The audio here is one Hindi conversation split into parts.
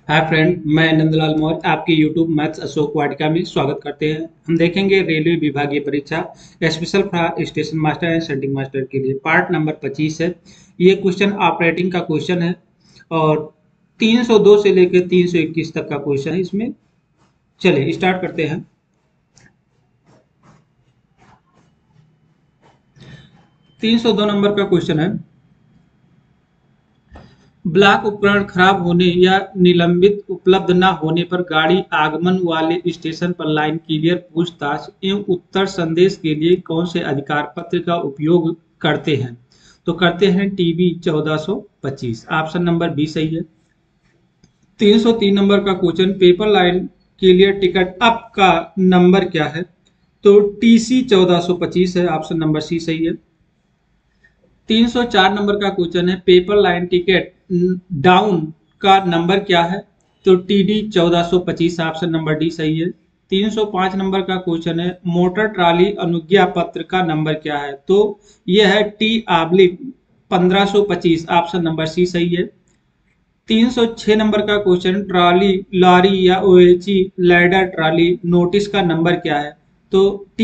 हाय फ्रेंड, मैं नंदलाल मौर्य आपके यूट्यूब मैथ्स अशोक वाटिका में स्वागत करते हैं। हम देखेंगे रेलवे विभागीय परीक्षा special station master and shunting master के लिए पार्ट नंबर 25 है। ये क्वेश्चन ऑपरेटिंग का क्वेश्चन है और 302 से लेकर 321 तक का क्वेश्चन है इसमें। चलिए स्टार्ट करते हैं। 302 नंबर का क्वेश्चन है, ब्लॉक उपकरण खराब होने या निलंबित उपलब्ध न होने पर गाड़ी आगमन वाले स्टेशन पर लाइन क्लियर पूछताछ एवं उत्तर संदेश के लिए कौन से अधिकार पत्र का उपयोग करते हैं? तो करते हैं टीबी 1425। ऑप्शन नंबर बी सही है। 303 नंबर का question, paper line clear ticket up का नंबर क्या है? तो टीसी 1425 है। ऑप्शन नंबर सी सही है। 304 नंबर का क्वेश्चन है, पेपर लाइन टिकट डाउन का नंबर क्या है? तो टीडी 1425। ऑप्शन नंबर डी सही है। 305 नंबर का क्वेश्चन है, मोटर ट्राली अनुज्ञा पत्र का नंबर क्या है? तो यह है टी/1525। ऑप्शन नंबर सी सही है। 306 नंबर का क्वेश्चन, ट्रॉली लॉरी या ओएची लैडर ट्रॉली नोटिस का नंबर क्या है? तो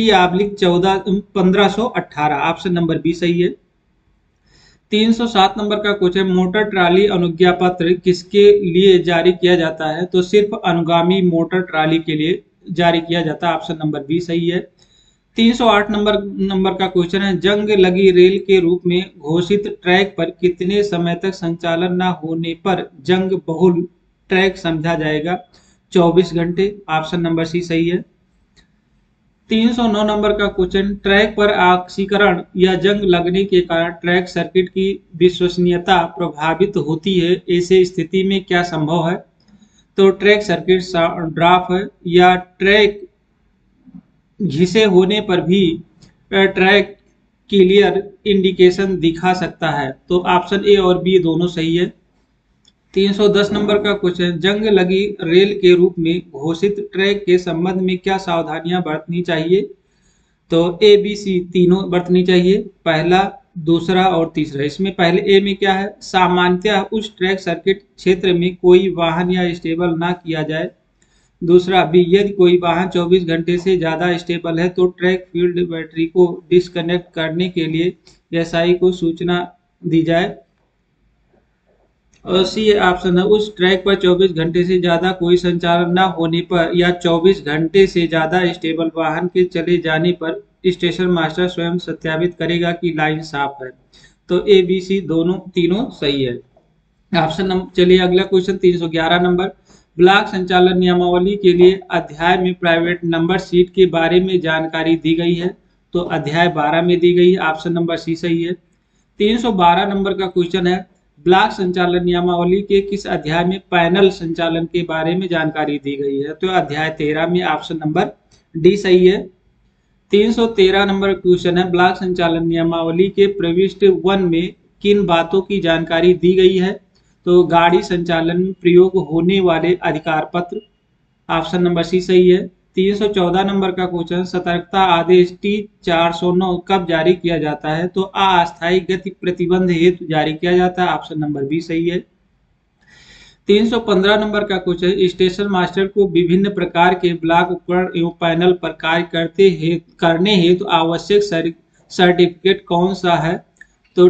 टी/1518। ऑप्शन नंबर बी सही है। 307 नंबर का क्वेश्चन, मोटर ट्राली अनुज्ञा पत्र किसके लिए जारी किया जाता है? तो सिर्फ अनुगामी मोटर ट्राली के लिए जारी किया जाता है। ऑप्शन नंबर बी सही है। 308 नंबर का क्वेश्चन है, जंग लगी रेल के रूप में घोषित ट्रैक पर कितने समय तक संचालन न होने पर जंग बहुल ट्रैक समझा जाएगा? 24 घंटे। ऑप्शन नंबर सी सही है। 309 नंबर का क्वेश्चन, ट्रैक पर ऑक्सीकरण या जंग लगने के कारण ट्रैक सर्किट की विश्वसनीयता प्रभावित होती है, ऐसे स्थिति में क्या संभव है? तो ट्रैक सर्किट ड्रॉप है या ट्रैक घिसे होने पर भी ट्रैक क्लियर इंडिकेशन दिखा सकता है। तो ऑप्शन ए और बी दोनों सही है। 310 नंबर का क्वेश्चन, जंग लगी रेल के रूप में घोषित ट्रैक के संबंध में क्या सावधानियां बरतनी चाहिए? तो ए बी सी तीनों बरतनी चाहिए, पहला, दूसरा और तीसरा। इसमें पहले ए में क्या है, सामान्यतः उस ट्रैक सर्किट क्षेत्र में कोई वाहन या स्टेबल ना किया जाए। दूसरा बी, यदि कोई वाहन 24 घंटे से ज़्यादा स्टेबल है तो ट्रैक फील्ड बैटरी को डिस्कनेक्ट करने के लिए एसआई को सूचना दी जाए। और सी ऑप्शन है, उस ट्रैक पर 24 घंटे से ज़्यादा कोई संचालन न होने पर या 24 घंटे से ज़्यादा स्टेबल वाहन के चले जाने पर स्टेशन मास्टर स्वयं सत्यापित करेगा कि लाइन साफ है। तो ए बी सी दोनों तीनों सही है। ऑप्शन नंबर, चलिए अगला क्वेश्चन 311 नंबर, ब्लॉक संचालन नियमावली के लिए अध्याय में प्राइवेट नंबर सीट के बारे में जानकारी दी गई है। तो अध्याय 12 में दी गई है। ऑप्शन नंबर सी सही है। 312 नंबर का क्वेश्चन है, ब्लॉक संचालन नियमावली के किस अध्याय में पैनल संचालन के बारे में जानकारी दी गई है? तो अध्याय 13 में। ऑप्शन नंबर डी सही है। 313 नंबर क्वेश्चन है, ब्लॉक संचालन नियमावली के प्रविष्टि 1 में किन बातों की जानकारी दी गई है? तो गाड़ी संचालन में प्रयोग होने वाले अधिकार पत्र। ऑप्शन नंबर सी सही है। 314 नंबर का क्वेश्चन, सतर्कता आदेश टी 409 कब जारी किया जाता है? तो अस्थायी गति प्रतिबंध हेतु जारी किया जाता है। ऑप्शन नंबर बी सही है। 315 नंबर का क्वेश्चन, स्टेशन मास्टर को विभिन्न प्रकार के ब्लॉक उपकरण एवं पैनल पर कार्य करने हेतु आवश्यक सर्टिफिकेट कौन सा है? तो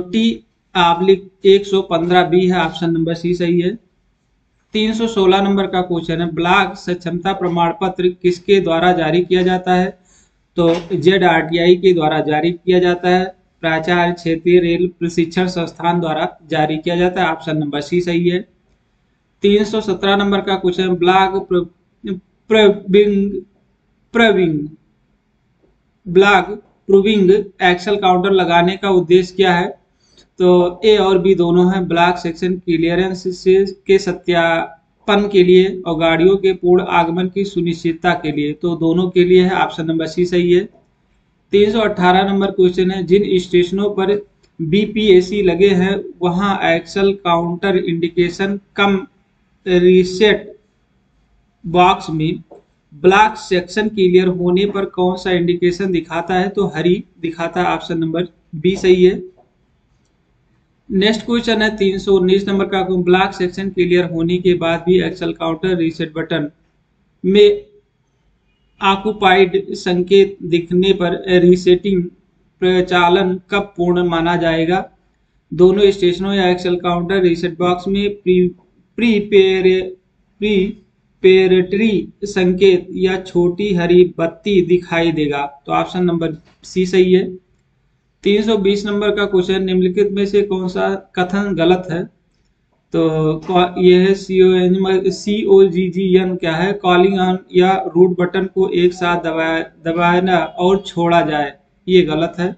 टी/115 बी है। ऑप्शन नंबर सी सही है। 316 नंबर का क्वेश्चन है, ब्लॉक सक्षमता प्रमाण पत्र किसके द्वारा जारी किया जाता है? तो ZRTI के द्वारा जारी किया जाता है। प्राचार्य क्षेत्रीय रेल प्रशिक्षण संस्थान द्वारा जारी किया जाता है। ऑप्शन नंबर सी सही है। 317 नंबर का question, block proving proving block proving axle counter लगाने का उद्देश्य क्या है? तो ए और बी दोनों हैं, ब्लॉक सेक्शन क्लियरेंस के सत्यापन के लिए और गाड़ियों के पूर्ण आगमन की सुनिश्चितता के लिए। तो दोनों के लिए है। ऑप्शन नंबर सी सही है। 318 नंबर क्वेश्चन है, जिन स्टेशनों पर बीपीएसी लगे हैं वहां axle counter indication cum reset box में ब्लॉक सेक्शन क्लियर होने पर कौन सा इंडिकेशन दिखाता है? तो हरी दिखाता है। ऑप्शन नंबर बी सही है। नेक्स्ट क्वेश्चन है 319 नंबर का। ब्लॉक सेक्शन क्लियर होने के बाद भी एक्सेल काउंटर रीसेट बटन में ऑक्युपाइड संकेत दिखने पर रीसेटिंग प्रचालन कब पूर्ण माना जाएगा? दोनों स्टेशनों या एक्सेल काउंटर रीसेट बॉक्स में प्रीपेरेटरी संकेत या छोटी हरी बत्ती दिखाई देगा। तो ऑप्शन नंबर सी सही है। 320 नंबर का क्वेश्चन, निम्नलिखित में से कौन सा कथन गलत है? तो यह है COGGN क्या है? कॉलिंग ऑन या रूट बटन को एक साथ दबाना और छोड़ा जाए, ये गलत है।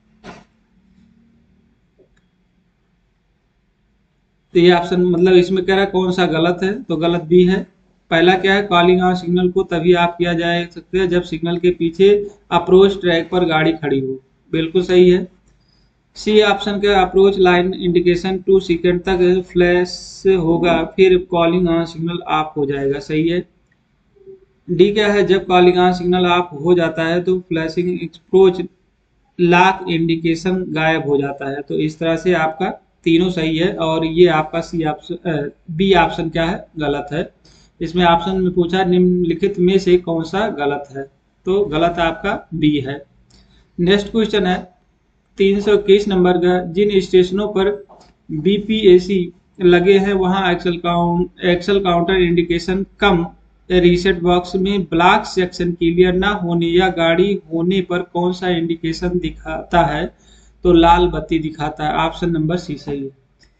तो ये ऑप्शन मतलब इसमें कह रहा है कौन सा गलत है, तो गलत भी है। पहला क्या है? कॉलिंग ऑन सिग्नल को तभी आप किया जा सकते हैं जब सिग्नल के पीछे अप्रोच ट्रैक पर गाड़ी खड़ी हो, बिल्कुल सही है। सी ऑप्शन का अप्रोच लाइन इंडिकेशन 2 सेकंड तक फ्लैश होगा, फिर कॉलिंग ऑन सिग्नल ऑफ हो जाएगा, सही है। डी क्या है? जब कॉलिंग ऑन सिग्नल ऑफ हो जाता है तो फ्लैशिंग अप्रोच लॉक इंडिकेशन गायब हो जाता है। तो इस तरह से आपका तीनों सही है और ये आपका सी ऑप्शन बी ऑप्शन क्या है? गलत है। इसमें ऑप्शन में पूछा निम्नलिखित में से कौन सा गलत है, तो गलत आपका बी है। नेक्स्ट क्वेश्चन है 321 नंबर का। जिन स्टेशनों पर BPAC लगे हैं वहां axle counter indication cum reset box में ब्लॉक सेक्शन क्लियर ना होने या गाड़ी होने पर कौन सा इंडिकेशन दिखाता है? तो लाल बत्ती दिखाता है। ऑप्शन नंबर सी सही है।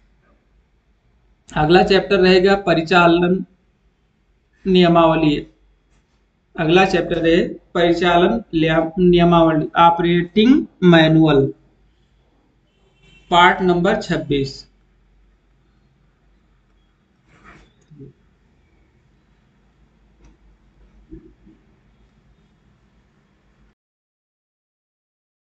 अगला चैप्टर रहेगा परिचालन नियमावली। अगला चैप्टर है परिचालन नियमावली, ऑपरेटिंग मैनुअल, पार्ट नंबर 26।